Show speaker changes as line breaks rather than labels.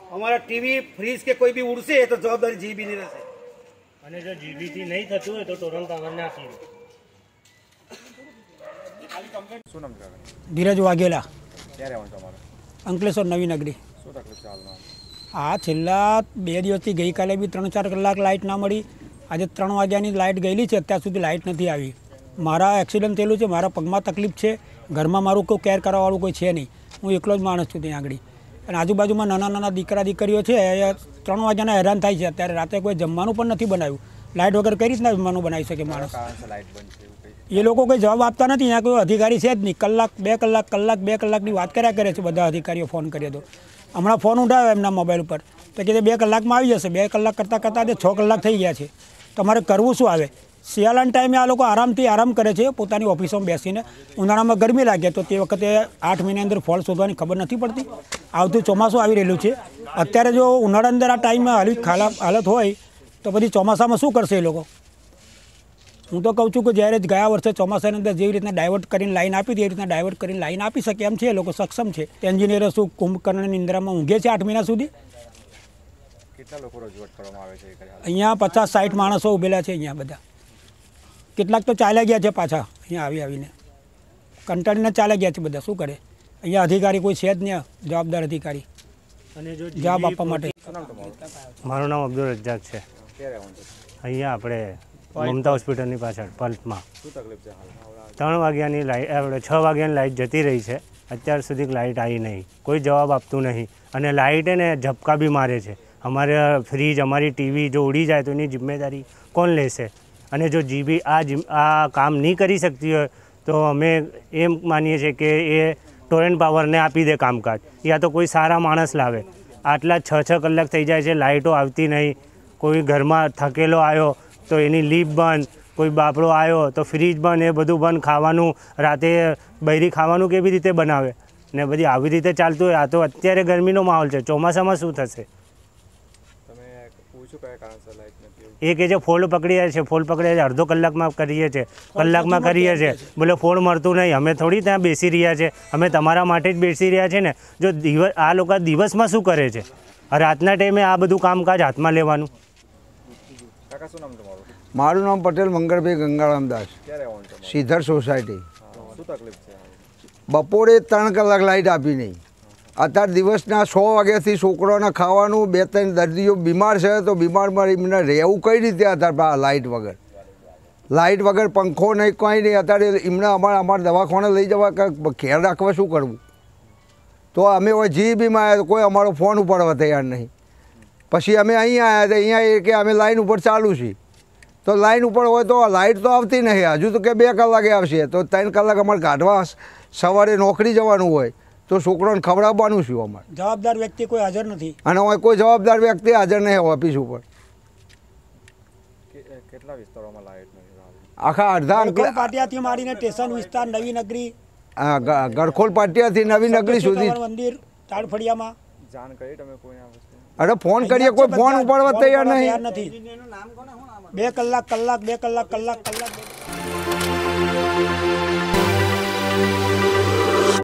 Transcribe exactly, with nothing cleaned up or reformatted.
અમારા TV fridge કે કોઈ બી ઉડશે તો જવાબદારી જીબી ની રહેશે
અને જો જીબી થી નહીં થતું હોય તો ટોરન્ટ પાવર ને આપી દો।
શું નામ છે?
ધીરજ વાઘેલા,
ક્યારે આવવાનું તમારે?
અંકલેશ્વર નવી નગરી।
શું તકલીફ છે હાલમાં?
આ છેલ્લા બે દિવસથી ગઈકાલે બી ત્રણ ચાર કલાક લાઇટ ના મળી, આજે ત્રણ વાગ્યાની લાઇટ ગયેલી છે, અત્યાર સુધી લાઇટ નથી આવી। મારા એક્સિડન્ટ થયેલું છે, મારા પગમાં તકલીફ છે, ઘરમાં મારું કોઈ કેર કરવાવાળું કોઈ છે નહીં, હું એકલો જ માણસ છું ત્યાં આગળ। અને આજુબાજુમાં નાના નાના દીકરા દીકરીઓ છે, એ ત્રણ વાગ્યાના હેરાન થાય છે। અત્યારે રાતે કોઈ જમવાનું પણ નથી બનાવ્યું, લાઇટ વગર કઈ રીતના જમવાનું બનાવી શકે માણસ? એ લોકો કોઈ જવાબ આપતા નથી, અહીંયા કોઈ અધિકારી છે જ નહીં। કલાક બે કલાક કલાક બે કલાકની વાત કર્યા કરે છે બધા અધિકારીઓ, ફોન કરીએ તો। હમણાં ફોન ઉઠાવ્યો એમના મોબાઈલ ઉપર તો કે બે કલાકમાં આવી જશે, બે કલાક કરતાં કરતાં છ કલાક થઈ ગયા છે। તમારે કરવું શું આવે? શિયાળાના ટાઈમે આ લોકો આરામથી આરામ કરે છે પોતાની ઓફિસોમાં બેસીને, ઉનાળામાં ગરમી લાગે તો તે વખતે આઠ મહિના અંદર ફોલ્ટ શોધવાની ખબર નથી પડતી। આવતું ચોમાસું આવી રહેલું છે, અત્યારે જો ઉનાળા અંદર આ ટાઈમમાં હાલી ખાલા હાલત હોય તો પછી ચોમાસામાં શું કરશે એ લોકો? હું તો કહું છું કે જ્યારે ગયા વર્ષે ચોમાસાની અંદર જેવી રીતના ડાયવર્ટ કરીને લાઈન આપી હતી એ રીતના ડાયવર્ટ કરીને લાઈન આપી શકે એમ છે, એ લોકો સક્ષમ છે। એન્જિનિયરો શું કુંભકર્ણની નિંદ્રામાં ઊંઘે છે આઠ મહિના સુધી?
કેટલા લોકો રજૂઆત કરવામાં આવે છે?
અહીંયા પચાસ સાઠ માણસો ઊભેલા છે અહીંયા બધા, કેટલાક તો ચાલ્યા ગયા છે પાછા અહીંયા આવી આવીને, કંટાળીને ચાલ્યા ગયા છે બધા। શું કરે? અહીંયા અધિકારી કોઈ છે જ નહીં જવાબદાર અધિકારી
અને જો
જવાબ આપવા માટે।
મારું નામ અબ્દુલ રજાક છે।
ક્યારે આવવાનું છે?
અહીંયા આપણે મમતા હોસ્પિટલની પાછળ પલ્પમાં
શું તકલીફ છે હાલ?
ત્રણ વાગ્યાની લાઇટ આપણે છ વાગ્યાની લાઇટ જતી રહી છે, અત્યાર સુધી લાઇટ આવી નહીં, કોઈ જવાબ આપતું નહીં। અને લાઇટ એને ઝપકા બી મારે છે। અમારે ફ્રીજ અમારી ટીવી જો ઉડી જાય તો એની જિમ્મેદારી કોણ લેશે? અને જો જીબી આ આ કામ નહીં કરી શકતી હોય તો અમે એમ માનીએ છીએ કે એ ટોરેન્ટ પાવરને આપી દે કામકાજ, યા તો કોઈ સારા માણસ લાવે। આટલા છ છ કલાક થઈ જાય છે, લાઇટો આવતી નહીં, કોઈ ઘરમાં થકેલો આવ્યો તો એની લીપ બંધ, કોઈ બાપડો આવ્યો તો ફ્રીજ બંધ, એ બધું બંધ। ખાવાનું રાતે બૈરી ખાવાનું કેવી રીતે બનાવે ને બધી આવી રીતે ચાલતું હોય। આ તો અત્યારે ગરમીનો માહોલ છે, ચોમાસામાં શું થશે?
તમે પૂછ્યું કયા કારણસર લાઇટ નથી?
એ કે જે ફોલ્ડ પકડીએ છે, ફોલ્ડ પકડીએ છે, અડધો કલાકમાં કરીએ છીએ, કલાકમાં કરીએ છીએ, બોલે ફોલ્ડ મળતું નહીં। અમે થોડી ત્યાં બેસી રહ્યા છે, અમે તમારા માટે જ બેસી રહ્યા છે ને। જો દિવસ આ લોકો દિવસમાં શું કરે છે, રાતના ટાઈમે આ બધું કામકાજ હાથમાં લેવાનું?
કાકા શું નામ તમારું?
મારું નામ પટેલ મંગળભાઈ ગંગારામદાસ,
ક્યારે આવવાનું છે?
શ્રીધર સોસાયટી।
શું તકલીફ છે?
બપોરે ત્રણ કલાક લાઇટ આપી નહીં, અત્યારે દિવસના સો વાગ્યાથી છોકરાઓને ખાવાનું, બે ત્રણ દર્દીઓ બીમાર છે તો બીમારમાં એમને રહેવું કઈ રીતે અત્યારે લાઇટ વગર? લાઇટ વગર પંખો નહીં, કંઈ નહીં। અત્યારે એમને અમારે અમારા દવાખાને લઈ જવા કે ખેર રાખવા શું કરવું? તો અમે હોય જીબીમાં આવ્યા તો કોઈ અમારો ફોન ઉપાડવા તૈયાર નહીં। પછી અમે અહીંયા આવ્યા તો અહીંયા એ કે અમે લાઇન ઉપર ચાલુ છીએ, તો લાઇન ઉપર હોય તો લાઇટ તો આવતી નહીં, હજુ તો કે બે કલાકે આવશે, તો ત્રણ કલાક અમારે કાઢવા સવારે નોકરી જવાનું હોય તો છોકરાઓને ખવડાવવાનું શું અમારે?
જવાબદાર વ્યક્તિ કોઈ હાજર નથી,
અને હોય કોઈ જવાબદાર વ્યક્તિ હાજર નહીં ઓફિસ ઉપર।
કેટલા વિસ્તારોમાં લાઇટ નથી?
આખા અડધા
ગરખોલ પાટિયાથી માંડીને સ્ટેશન વિસ્તાર, નવી નગરી,
ગરખોલ પાટિયાથી નવી નગરી સુધી,
મંદિર, તાળફળિયામાં
જાણ કરી તમે કોઈ આ વસ્તુ?
અરે ફોન કરીએ કોઈ ફોન ઉપાડવા તૈયાર નહીં।
નથી, બે કલાક કલાક બે કલાક કલાક કલાક